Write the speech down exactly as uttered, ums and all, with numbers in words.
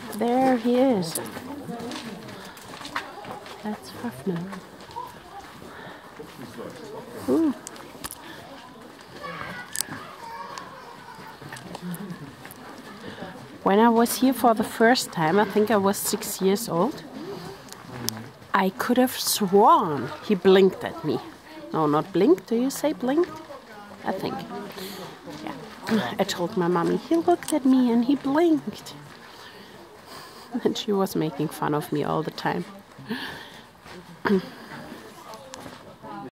There he is. That's Fafner. Ooh. When I was here for the first time, I think I was six years old, I could have sworn he blinked at me. No, not blinked. Do you say blinked? I think. Yeah. I told my mommy, he looked at me and he blinked. And she was making fun of me all the time.